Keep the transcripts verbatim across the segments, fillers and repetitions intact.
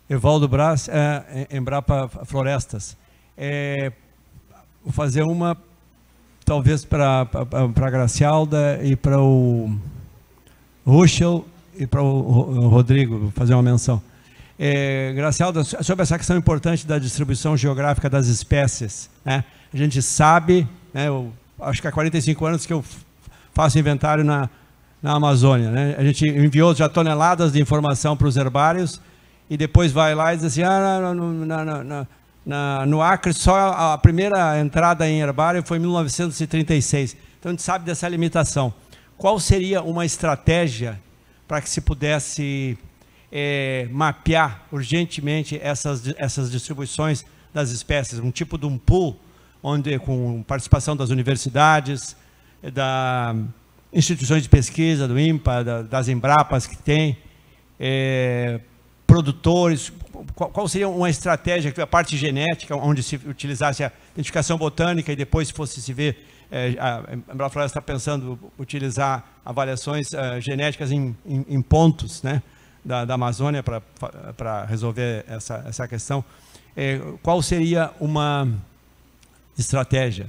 Evaldo Braz, é, Embrapa Florestas. É, vou fazer uma, talvez para a Gracialda e para o Ruschel e para o Rodrigo, vou fazer uma menção. É, Gracialda, sobre essa questão importante da distribuição geográfica das espécies, né? A gente sabe, né, eu acho que há quarenta e cinco anos que eu faço inventário na, na Amazônia, né? A gente enviou já toneladas de informação para os herbários e depois vai lá e diz assim, ah, no, na, na, na, no Acre só a primeira entrada em herbário foi em mil novecentos e trinta e seis. Então a gente sabe dessa limitação. Qual seria uma estratégia para que se pudesse é, mapear urgentemente essas, essas distribuições das espécies? Um tipo de um pool, onde, com participação das universidades, das instituições de pesquisa, do INPA, da, das Embrapas que tem, é, produtores. Qual, qual seria uma estratégia, a parte genética, onde se utilizasse a identificação botânica e depois, se fosse se ver, é, a Embrapa Floresta está pensando utilizar avaliações uh, genéticas em, em, em pontos, né, da, da Amazônia para resolver essa, essa questão. É, qual seria uma estratégia?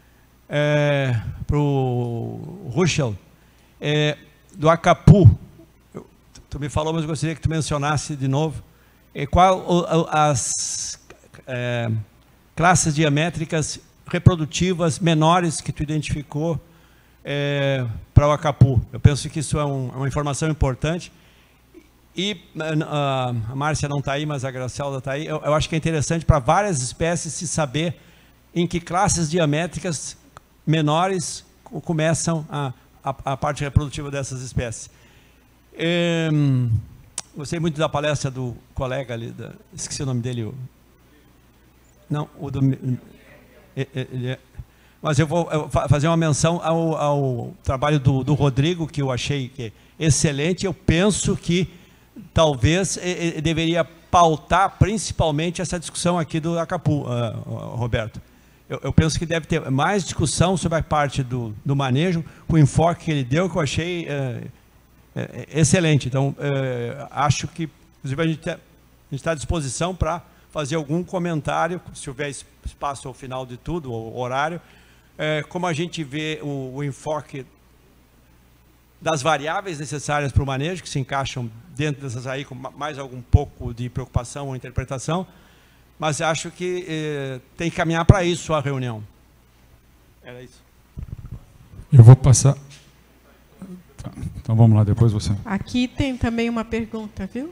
É, para o Ruschel, é, do Acapu, eu, tu me falou, mas eu gostaria que tu mencionasse de novo, é, qual as é, classes diamétricas reprodutivas menores que tu identificou é, para o Acapu. Eu penso que isso é um, uma informação importante. E a, a Márcia não está aí, mas a Gracialda está aí. Eu, eu acho que é interessante para várias espécies se saber em que classes diamétricas menores começam a, a, a parte reprodutiva dessas espécies. É, gostei muito da palestra do colega ali, da, esqueci o nome dele. O, não, o do... Ele é, mas eu vou fazer uma menção ao, ao trabalho do, do Rodrigo, que eu achei que é excelente. Eu penso que talvez ele deveria pautar principalmente essa discussão aqui do Acapu, uh, Roberto. Eu, eu penso que deve ter mais discussão sobre a parte do, do manejo, com o enfoque que ele deu, que eu achei uh, uh, excelente. Então, uh, acho que, inclusive, a gente está à disposição para fazer algum comentário, se houver espaço ao final de tudo, o horário, é, como a gente vê o, o enfoque das variáveis necessárias para o manejo, que se encaixam dentro dessas aí, com mais algum pouco de preocupação ou interpretação, mas acho que é, tem que caminhar para isso a reunião. Era isso. Eu vou passar... Tá. Então vamos lá, depois você... Aqui tem também uma pergunta, viu?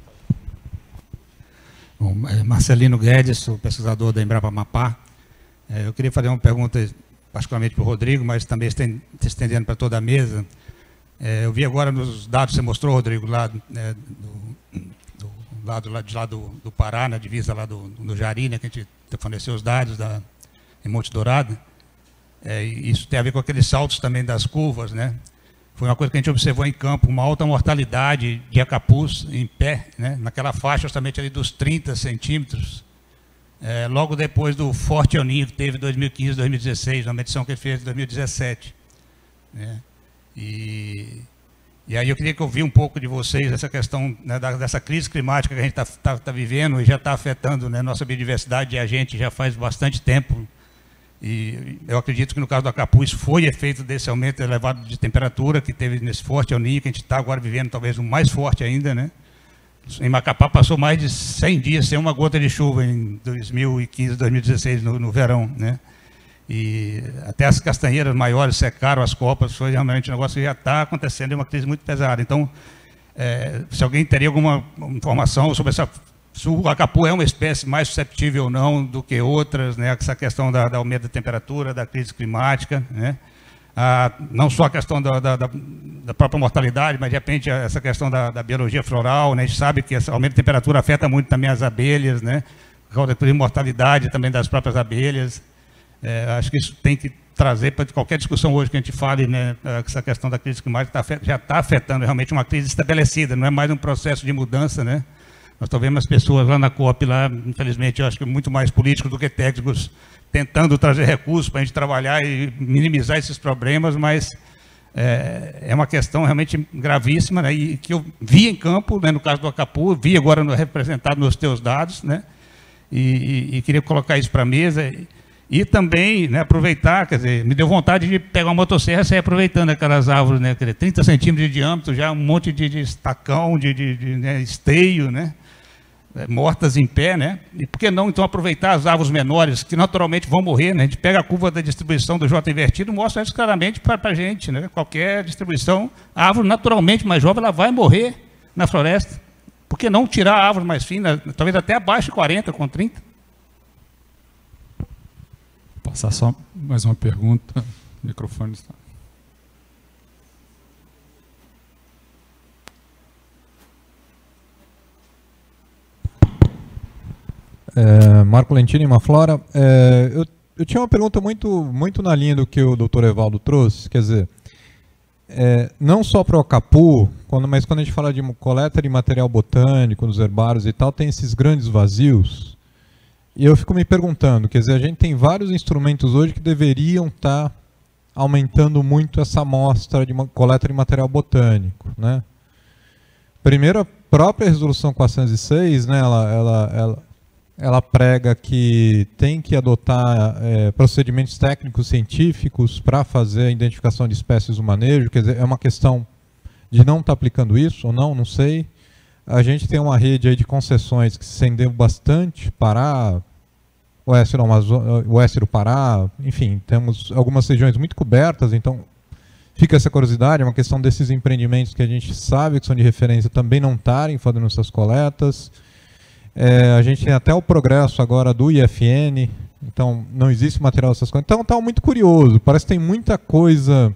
Bom, Marcelino Guedes, sou pesquisador da Embrapa Amapá. É, eu queria fazer uma pergunta particularmente para o Rodrigo, mas também se estendendo para toda a mesa. É, eu vi agora nos dados que você mostrou, Rodrigo, lá, né, do, do lado lá, de lá do, do Pará, na divisa lá do, do Jari, né, que a gente forneceu os dados da, em Monte Dourado. É, isso tem a ver com aqueles saltos também das curvas, né? Foi uma coisa que a gente observou em campo, uma alta mortalidade de acapus em pé, né, naquela faixa justamente ali dos trinta centímetros, é, logo depois do forte El Niño que teve em dois mil e quinze, dois mil e dezesseis, uma medição que ele fez em dois mil e dezessete. Né, e, e aí eu queria que eu ouvisse um pouco de vocês essa questão, né, da, dessa crise climática que a gente está tá, tá vivendo e já está afetando, né, nossa biodiversidade e a gente já faz bastante tempo. E eu acredito que no caso do Acapu isso foi efeito desse aumento elevado de temperatura que teve nesse forte El Niño, que a gente está agora vivendo talvez um mais forte ainda, né? Em Macapá passou mais de cem dias sem uma gota de chuva em dois mil e quinze, dois mil e dezesseis, no, no verão, né? E até as castanheiras maiores secaram as copas, foi realmente um negócio que já está acontecendo, é uma crise muito pesada. Então, é, se alguém teria alguma informação sobre essa... Se o Acapu é uma espécie mais susceptível ou não do que outras, né? Essa questão da, da aumento da temperatura, da crise climática, né? Ah, não só a questão da, da, da própria mortalidade, mas de repente essa questão da, da biologia floral, né? A gente sabe que esse aumento de temperatura afeta muito também as abelhas, né? A causa de mortalidade também das próprias abelhas. É, acho que isso tem que trazer para qualquer discussão hoje que a gente fale, né? Essa questão da crise climática tá, já está afetando realmente uma crise estabelecida, não é mais um processo de mudança, né? Nós estamos vendo as pessoas lá na COP, lá, infelizmente, eu acho que muito mais políticos do que técnicos, tentando trazer recursos para a gente trabalhar e minimizar esses problemas, mas é, é uma questão realmente gravíssima, né, e que eu vi em campo, né, no caso do Acapu, vi agora no, representado nos teus dados, né, e, e, e queria colocar isso para a mesa. E, e também, né, aproveitar, quer dizer, me deu vontade de pegar uma motosserra e sair aproveitando aquelas árvores, né, quer dizer, trinta centímetros de diâmetro, já um monte de, de estacão, de, de, de né, esteio, né, mortas em pé, né? E por que não, então, aproveitar as árvores menores, que naturalmente vão morrer, né? A gente pega a curva da distribuição do J invertido e mostra isso claramente para a gente, né? Qualquer distribuição, a árvore naturalmente mais jovem, ela vai morrer na floresta. Por que não tirar a árvore mais fina, talvez até abaixo de quarenta, com trinta? Passar só mais uma pergunta. O microfone está... É, Marco Lentini, Maflora. É, eu, eu tinha uma pergunta muito, muito na linha do que o doutor Evaldo trouxe, quer dizer, é, não só para o Acapu, quando, mas quando a gente fala de coleta de material botânico nos herbários e tal, tem esses grandes vazios, e eu fico me perguntando, quer dizer, a gente tem vários instrumentos hoje que deveriam estar tá aumentando muito essa amostra de coleta de material botânico, né? Primeiro, a própria resolução quatrocentos e seis, né, ela... ela, ela ela prega que tem que adotar é, procedimentos técnicos científicos para fazer a identificação de espécies do manejo, quer dizer, é uma questão de não estar tá aplicando isso ou não, não sei. A gente tem uma rede aí de concessões que se estendeu bastante, Pará, oeste do, Amazo- oeste do Pará, enfim, temos algumas regiões muito cobertas, então fica essa curiosidade, é uma questão desses empreendimentos que a gente sabe que são de referência também não estarem fazendo essas coletas. É, a gente tem até o progresso agora do I F N, então não existe material dessas coisas. Então está muito curioso, parece que tem muita coisa,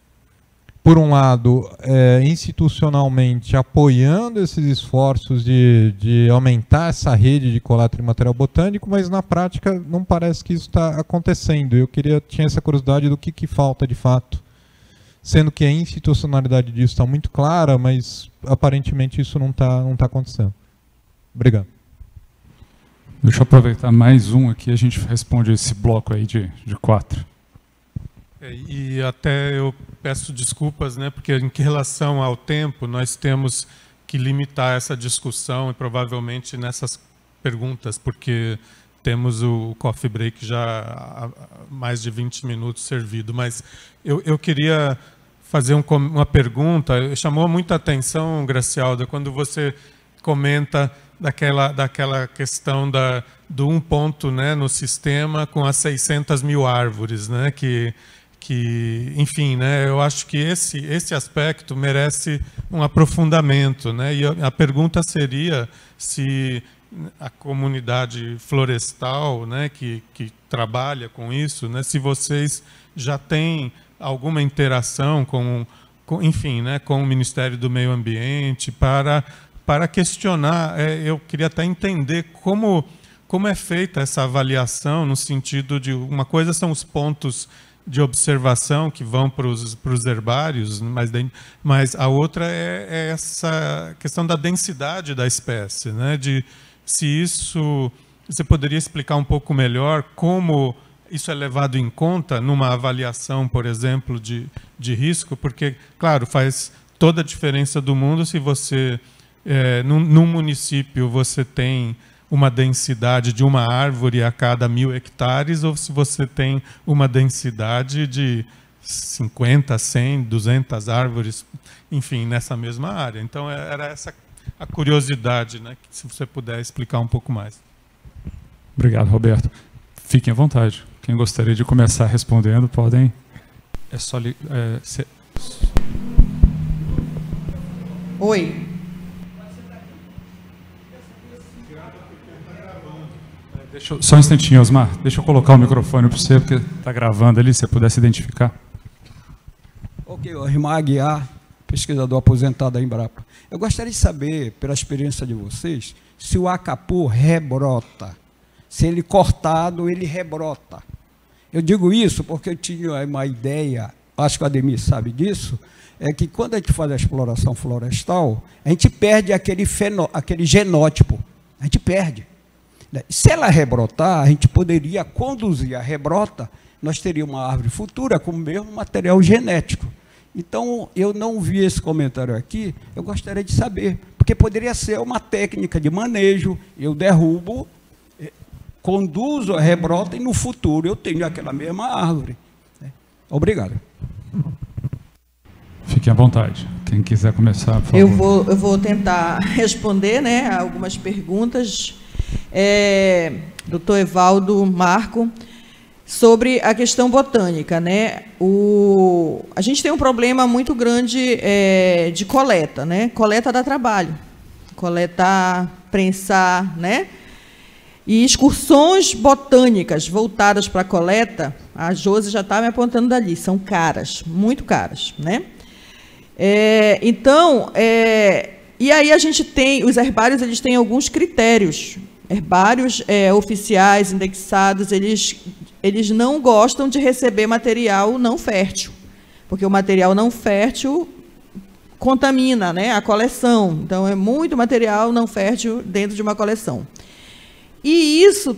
por um lado, é, institucionalmente apoiando esses esforços de, de aumentar essa rede de coleta de material botânico, mas na prática não parece que isso está acontecendo. Eu queria, tinha essa curiosidade do que, que falta de fato, sendo que a institucionalidade disso está muito clara, mas aparentemente isso não está não tá acontecendo. Obrigado. Deixa eu aproveitar mais um aqui, a gente responde esse bloco aí de, de quatro. É, e até eu peço desculpas, né, porque em relação ao tempo, nós temos que limitar essa discussão e provavelmente nessas perguntas, porque temos o coffee break já há mais de vinte minutos servido. Mas eu, eu queria fazer um, uma pergunta, chamou muita atenção, Gracialda, quando você comenta daquela, daquela questão da, do um ponto, né, no sistema com as seiscentas mil árvores, né, que, que, enfim, né, eu acho que esse, esse aspecto merece um aprofundamento, né, e a, a pergunta seria se a comunidade florestal, né, que, que trabalha com isso, né, se vocês já têm alguma interação com, com, enfim, né, com o Ministério do Meio Ambiente para para questionar, é, eu queria até entender como, como é feita essa avaliação, no sentido de, uma coisa são os pontos de observação que vão para os herbários, mas, mas a outra é, é essa questão da densidade da espécie, né? De se isso, você poderia explicar um pouco melhor como isso é levado em conta numa avaliação, por exemplo, de, de risco, porque, claro, faz toda a diferença do mundo se você... É, num, num município você tem uma densidade de uma árvore a cada mil hectares ou se você tem uma densidade de cinquenta, cem, duzentas árvores, enfim, nessa mesma área. Então, era essa a curiosidade, né? Se você puder explicar um pouco mais. Obrigado, Roberto. Fiquem à vontade. Quem gostaria de começar respondendo, podem... É só... Li... É, se... Oi. Deixa eu, só um instantinho, Osmar. Deixa eu colocar o microfone para você, porque está gravando ali, se você puder se identificar. Ok, Osmar Aguiar, pesquisador aposentado da Embrapa. Eu gostaria de saber, pela experiência de vocês, se o Acapu rebrota. Se ele cortado, ele rebrota. Eu digo isso porque eu tinha uma ideia, acho que o Ademir sabe disso, é que quando a gente faz a exploração florestal, a gente perde aquele, fenó, aquele genótipo. A gente perde. Se ela rebrotar, a gente poderia conduzir a rebrota, nós teríamos uma árvore futura com o mesmo material genético. Então, eu não vi esse comentário aqui, eu gostaria de saber, porque poderia ser uma técnica de manejo, eu derrubo, conduzo a rebrota e no futuro eu tenho aquela mesma árvore. Obrigado. Fiquem à vontade. Quem quiser começar, por favor. Eu vou, eu vou tentar responder, né, a algumas perguntas. É, doutor Evaldo, Marco, sobre a questão botânica, né? O, a gente tem um problema muito grande é, de coleta, né? Coleta dá trabalho. Coletar, prensar, né? E excursões botânicas voltadas para a coleta, a Josi já está me apontando dali, são caras, muito caras, né? É, então, é, e aí a gente tem, os herbários, eles têm alguns critérios. Herbários é, oficiais, indexados, eles, eles não gostam de receber material não fértil, porque o material não fértil contamina, né, a coleção. Então, é muito material não fértil dentro de uma coleção. E isso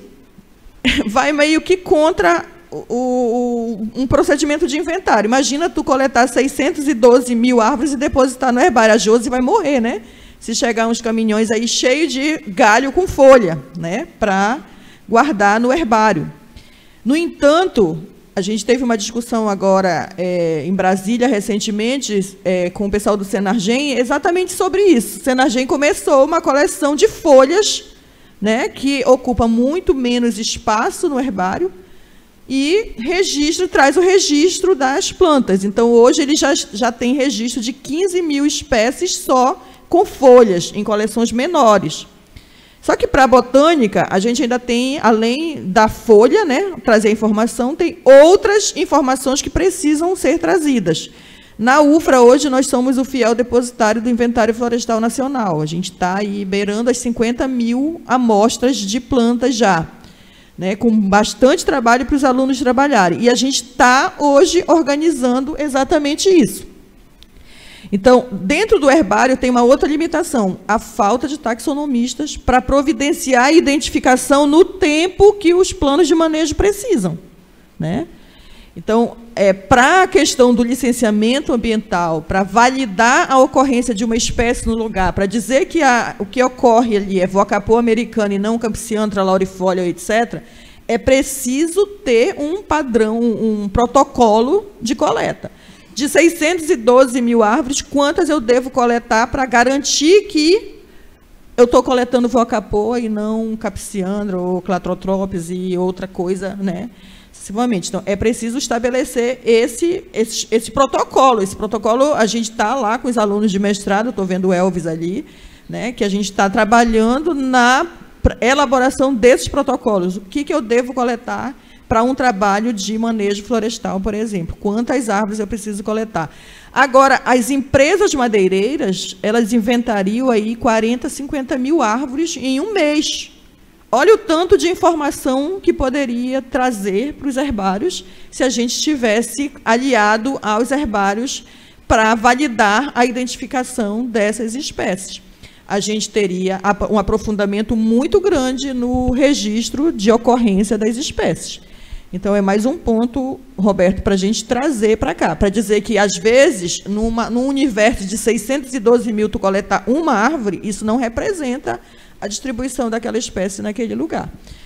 vai meio que contra o, o, um procedimento de inventário. Imagina tu coletar seiscentos e doze mil árvores e depositar no herbário. A Josi vai morrer, né? Se chegar uns caminhões aí cheios de galho com folha, né? Para guardar no herbário. No entanto, a gente teve uma discussão agora é, em Brasília, recentemente, é, com o pessoal do Senargem, exatamente sobre isso. O Senargem começou uma coleção de folhas, né, que ocupa muito menos espaço no herbário e registro, traz o registro das plantas. Então, hoje, ele já, já tem registro de quinze mil espécies só com folhas, em coleções menores. Só que, para a botânica, a gente ainda tem, além da folha, né, trazer a informação, tem outras informações que precisam ser trazidas. Na U F R A, hoje, nós somos o fiel depositário do Inventário Florestal Nacional. A gente está aí beirando as cinquenta mil amostras de plantas já, né, com bastante trabalho para os alunos trabalharem. E a gente está, hoje, organizando exatamente isso. Então, dentro do herbário, tem uma outra limitação, a falta de taxonomistas para providenciar a identificação no tempo que os planos de manejo precisam, né? Então, é, para a questão do licenciamento ambiental, para validar a ocorrência de uma espécie no lugar, para dizer que a, o que ocorre ali é Vocapô americana e não Campsianthra laurifolia, etcétera, é preciso ter um padrão, um protocolo de coleta. De seiscentos e doze mil árvores, quantas eu devo coletar para garantir que eu estou coletando Vocapô e não Campsianthra ou Clatrotropis e outra coisa, né? Então, é preciso estabelecer esse, esse, esse protocolo. Esse protocolo, a gente está lá com os alunos de mestrado, estou vendo o Elvis ali, né, que a gente está trabalhando na elaboração desses protocolos. O que, que eu devo coletar para um trabalho de manejo florestal, por exemplo? Quantas árvores eu preciso coletar? Agora, as empresas madeireiras, elas inventariam aí quarenta, cinquenta mil árvores em um mês. Olha o tanto de informação que poderia trazer para os herbários se a gente estivesse aliado aos herbários para validar a identificação dessas espécies. A gente teria um aprofundamento muito grande no registro de ocorrência das espécies. Então, é mais um ponto, Roberto, para a gente trazer para cá, para dizer que, às vezes, numa, num universo de seiscentos e doze mil, tu coletar uma árvore, isso não representa a distribuição daquela espécie naquele lugar.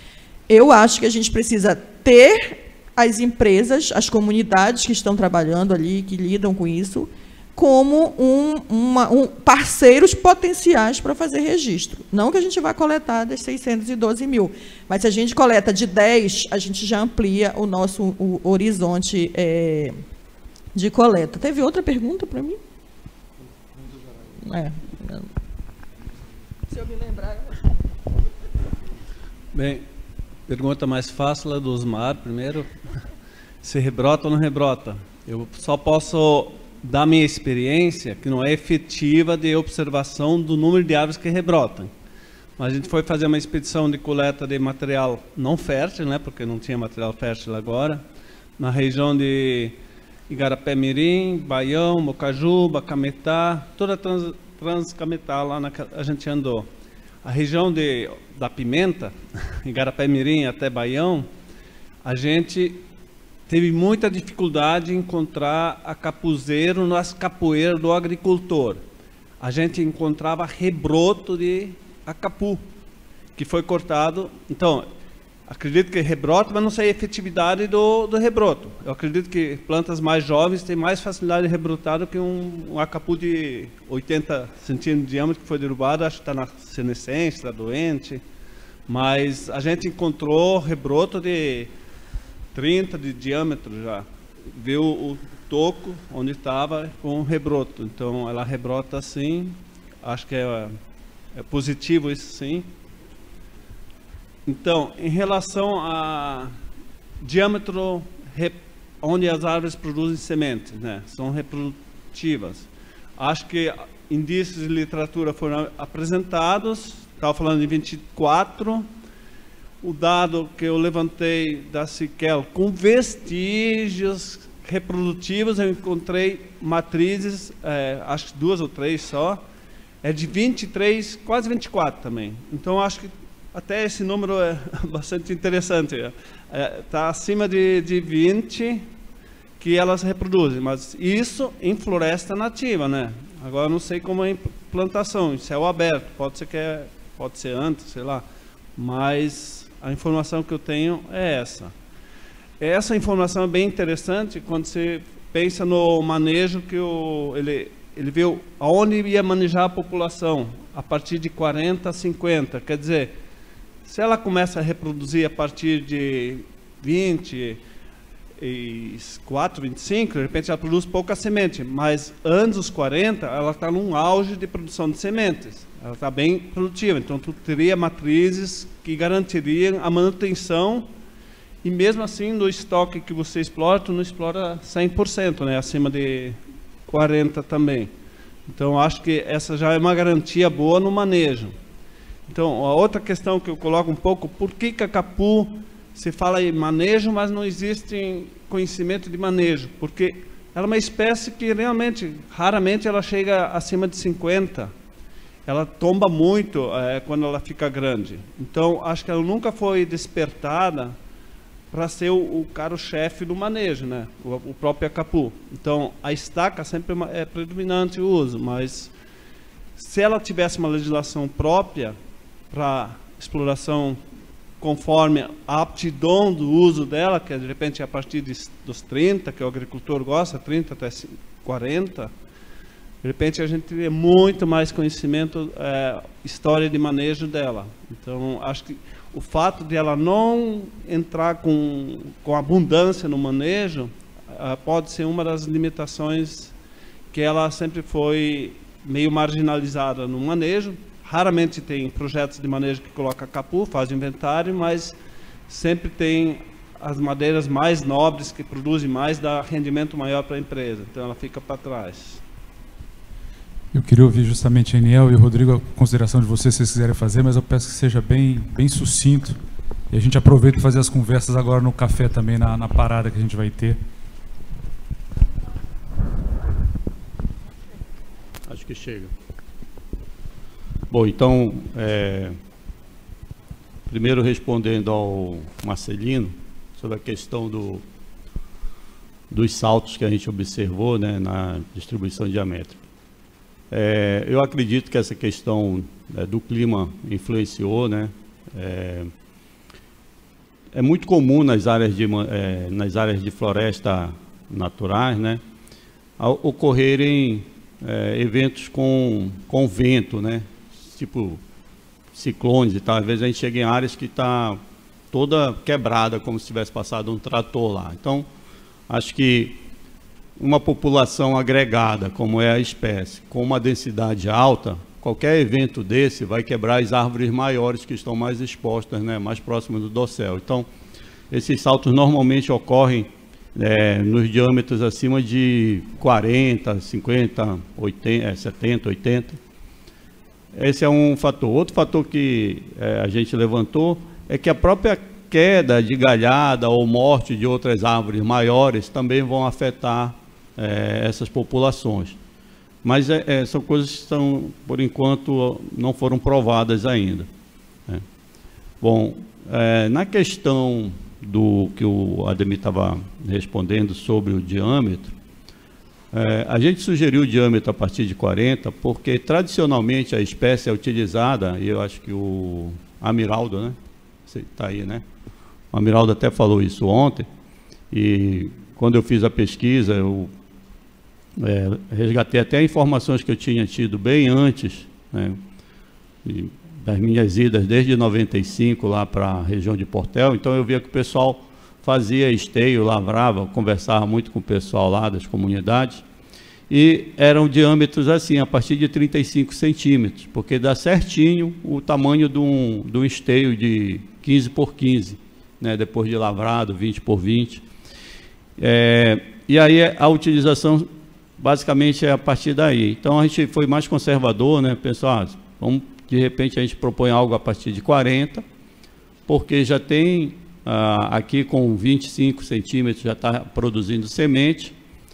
Eu acho que a gente precisa ter as empresas, as comunidades que estão trabalhando ali, que lidam com isso, como um, uma, um parceiros potenciais para fazer registro. Não que a gente vá coletar das seiscentos e doze mil, mas se a gente coleta de dez, a gente já amplia o nosso o horizonte é, de coleta. Teve outra pergunta para mim? É. Se eu me lembrar... Bem, pergunta mais fácil é do Osmar, primeiro. Se rebrota ou não rebrota? Eu só posso dar minha experiência, que não é efetiva de observação do número de árvores que rebrotam. Mas a gente foi fazer uma expedição de coleta de material não fértil, né, porque não tinha material fértil agora, na região de Igarapé-Mirim, Baião, Mocajuba, Cametá, toda trans, Transcametá, lá na, a gente andou. A região de, da Pimenta, Igarapé-Mirim até Baião, a gente teve muita dificuldade em encontrar acapuzeiro nas capoeiras do agricultor. A gente encontrava rebroto de acapu, que foi cortado. Então, acredito que rebroto, mas não sei a efetividade do, do rebroto. Eu acredito que plantas mais jovens têm mais facilidade de rebrotar do que um, um acapu de oitenta centímetros de diâmetro que foi derrubado. Acho que está na senescência, está doente. Mas a gente encontrou rebroto de trinta de diâmetro já. Viu o toco onde estava com rebroto. Então ela rebrota assim. Acho que é, é positivo isso sim. Então, em relação a diâmetro onde as árvores produzem sementes, né, são reprodutivas. Acho que indícios de literatura foram apresentados. Estava falando de vinte e quatro. O dado que eu levantei da Siquel, com vestígios reprodutivos, eu encontrei matrizes, é, acho que duas ou três só, é de vinte e três, quase vinte e quatro também. Então, acho que até esse número é bastante interessante. Está é, tá acima de, de vinte que elas reproduzem, mas isso em floresta nativa, né? Agora, não sei como é em plantação, em céu aberto, pode ser que é, pode ser antes, sei lá, mas a informação que eu tenho é essa. Essa informação é bem interessante quando você pensa no manejo que o, ele, ele viu aonde ia manejar a população a partir de quarenta a cinquenta, quer dizer, se ela começa a reproduzir a partir de vinte e quatro, vinte e cinco, de repente ela produz pouca semente, mas antes dos quarenta ela está num auge de produção de sementes, ela está bem produtiva, então tu teria matrizes que garantiriam a manutenção e mesmo assim no estoque que você explora, tu não explora cem por cento, né? Acima de quarenta também. Então acho que essa já é uma garantia boa no manejo. Então, a outra questão que eu coloco um pouco, por que Cacapu se fala em manejo, mas não existe conhecimento de manejo? Porque ela é uma espécie que realmente, raramente ela chega acima de cinquenta. Ela tomba muito é, quando ela fica grande. Então, acho que ela nunca foi despertada para ser o, o caro-chefe do manejo, né? O, o próprio Cacapu. Então, a estaca sempre é predominante o uso, mas se ela tivesse uma legislação própria para exploração conforme a aptidão do uso dela, que de repente é a partir de, dos trinta, que o agricultor gosta, trinta até quarenta, de repente a gente teria muito mais conhecimento, é, história de manejo dela. Então, acho que o fato de ela não entrar com, com abundância no manejo, é, pode ser uma das limitações que ela sempre foi meio marginalizada no manejo. Raramente tem projetos de manejo que coloca capu, faz inventário, mas sempre tem as madeiras mais nobres que produzem mais, dá rendimento maior para a empresa. Então ela fica para trás. Eu queria ouvir justamente a Eniel e o Rodrigo, a consideração de vocês, se vocês quiserem fazer, mas eu peço que seja bem, bem sucinto. E a gente aproveita para fazer as conversas agora no café também, na, na parada que a gente vai ter. Acho que chega. Bom, então, é, primeiro respondendo ao Marcelino, sobre a questão do, dos saltos que a gente observou, né, na distribuição diamétrica. É, eu acredito que essa questão, né, do clima influenciou, né? É, é muito comum nas áreas de, é, nas áreas de floresta naturais, né, ocorrerem é, eventos com, com vento, né? Tipo ciclones e tal. Às vezes a gente chega em áreas que está toda quebrada, como se tivesse passado um trator lá. Então, acho que uma população agregada, como é a espécie, com uma densidade alta, qualquer evento desse vai quebrar as árvores maiores que estão mais expostas, né, mais próximas do dossel. Então, esses saltos normalmente ocorrem é, nos diâmetros acima de quarenta, cinquenta, oitenta, setenta, oitenta. Esse é um fator. Outro fator que é, a gente levantou é que a própria queda de galhada ou morte de outras árvores maiores também vão afetar é, essas populações. Mas é, é, são coisas que estão, por enquanto, não foram provadas ainda, né? Bom, é, na questão do que o Ademir estava respondendo sobre o diâmetro, é, a gente sugeriu o diâmetro a partir de quarenta, porque tradicionalmente a espécie é utilizada, e eu acho que o Amiraldo, né? Você está aí, né? O Amiraldo até falou isso ontem, e quando eu fiz a pesquisa, eu é, resgatei até informações que eu tinha tido bem antes, né, e, das minhas idas desde noventa e cinco lá para a região de Portel. Então eu via que o pessoal fazia esteio, lavrava, conversava muito com o pessoal lá das comunidades, e eram diâmetros assim, a partir de trinta e cinco centímetros, porque dá certinho o tamanho de um, de um esteio de quinze por quinze, né, depois de lavrado, vinte por vinte. É, e aí a utilização basicamente é a partir daí. Então a gente foi mais conservador, né? Pensou, ah, vamos, de repente a gente propõe algo a partir de quarenta, porque já tem ah, aqui com vinte e cinco centímetros já está produzindo semente.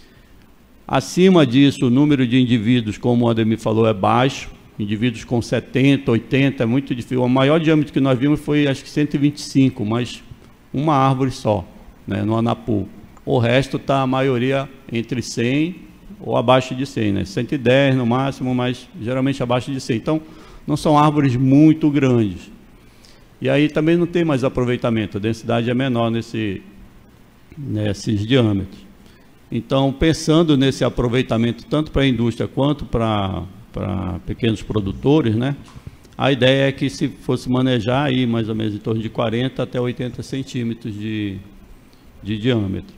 Acima disso, o número de indivíduos, como o Ademir falou, é baixo. Indivíduos com setenta, oitenta, é muito difícil. O maior diâmetro que nós vimos foi acho que cento e vinte e cinco, mas uma árvore só, né, no Anapu. O resto está a maioria entre cem ou abaixo de cem, né? cento e dez no máximo, mas geralmente abaixo de cem. Então, não são árvores muito grandes. E aí também não tem mais aproveitamento, a densidade é menor nesse, nesses diâmetros. Então, pensando nesse aproveitamento tanto para a indústria quanto para, para pequenos produtores, né? A ideia é que se fosse manejar aí mais ou menos em torno de quarenta até oitenta centímetros de, de diâmetro.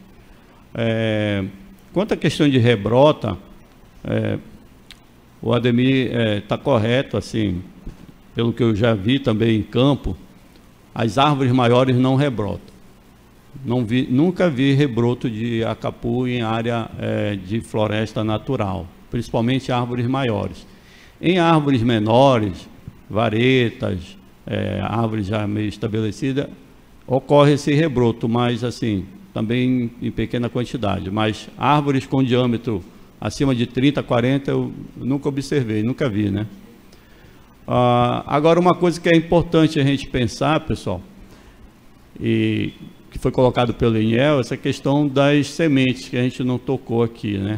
É, quanto à questão de rebrota, é, o Ademir está é, correto, assim, pelo que eu já vi também em campo, as árvores maiores não rebrotam. Não vi, nunca vi rebroto de acapu em área é, de floresta natural, principalmente árvores maiores. Em árvores menores, varetas, é, árvores já meio estabelecidas, ocorre esse rebroto, mas assim, também em pequena quantidade. Mas árvores com diâmetro acima de trinta, quarenta, eu nunca observei, nunca vi, né? Ah, agora, uma coisa que é importante a gente pensar, pessoal, e que foi colocado pelo Eniel, essa questão das sementes, que a gente não tocou aqui, né?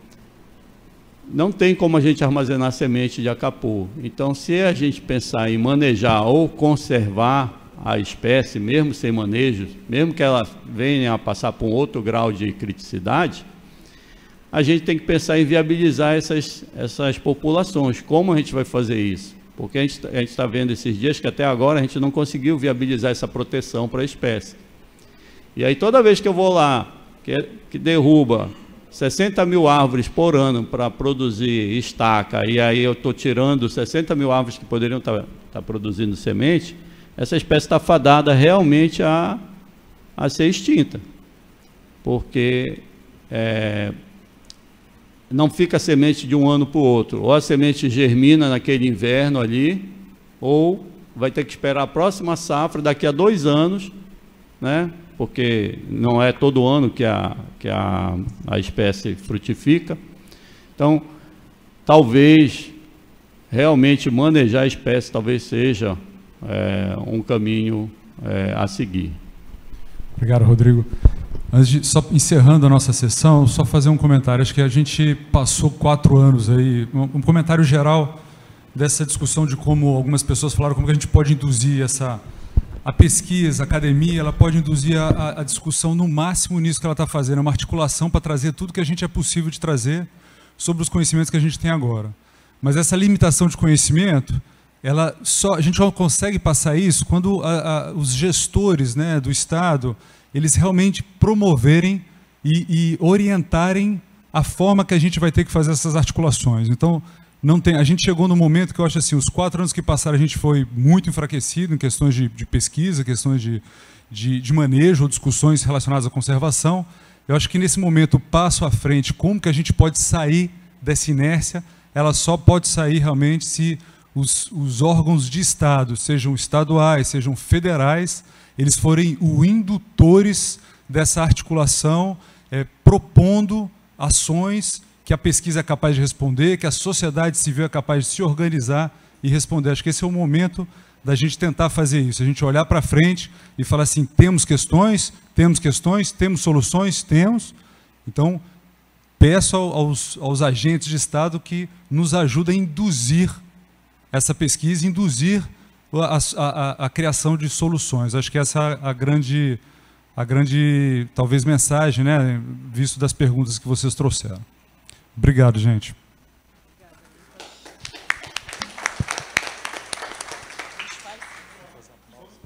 Não tem como a gente armazenar semente de acapu. Então, se a gente pensar em manejar ou conservar a espécie, mesmo sem manejo, mesmo que ela venha a passar por um outro grau de criticidade, a gente tem que pensar em viabilizar essas, essas populações. Como a gente vai fazer isso? Porque a gente a gente está vendo esses dias que até agora a gente não conseguiu viabilizar essa proteção para a espécie. E aí toda vez que eu vou lá, que, que derruba sessenta mil árvores por ano para produzir estaca, e aí eu estou tirando sessenta mil árvores que poderiam estar tá, tá produzindo semente, essa espécie está fadada realmente a, a ser extinta. Porque é, não fica semente de um ano para o outro. Ou a semente germina naquele inverno ali, ou vai ter que esperar a próxima safra daqui a dois anos, né? Porque não é todo ano que a, que a, a espécie frutifica. Então, talvez realmente manejar a espécie talvez seja é, um caminho é, a seguir. Obrigado, Rodrigo. Antes de, só encerrando a nossa sessão, só fazer um comentário. Acho que a gente passou quatro anos aí, um, um comentário geral dessa discussão de como algumas pessoas falaram como que a gente pode induzir essa a pesquisa, a academia, ela pode induzir a, a discussão no máximo nisso que ela está fazendo, uma articulação para trazer tudo que a gente é possível de trazer sobre os conhecimentos que a gente tem agora. Mas essa limitação de conhecimento, ela só, a gente só consegue passar isso quando a, a, os gestores, né, do Estado, eles realmente promoverem e, e orientarem a forma que a gente vai ter que fazer essas articulações. Então, não tem, a gente chegou no momento que eu acho assim, os quatro anos que passaram a gente foi muito enfraquecido em questões de, de pesquisa, questões de, de, de manejo ou discussões relacionadas à conservação. Eu acho que nesse momento, passo à frente, como que a gente pode sair dessa inércia, ela só pode sair realmente se os, os órgãos de Estado, sejam estaduais, sejam federais, eles forem os indutores dessa articulação, é, propondo ações que a pesquisa é capaz de responder, que a sociedade civil é capaz de se organizar e responder. Acho que esse é o momento da gente tentar fazer isso, a gente olhar para frente e falar assim, temos questões, temos questões, temos soluções, temos. Então, peço aos, aos agentes de Estado que nos ajudem a induzir essa pesquisa, induzir a, a, a criação de soluções. Acho que essa é a grande, a grande talvez, mensagem, né, visto das perguntas que vocês trouxeram. Obrigado, gente.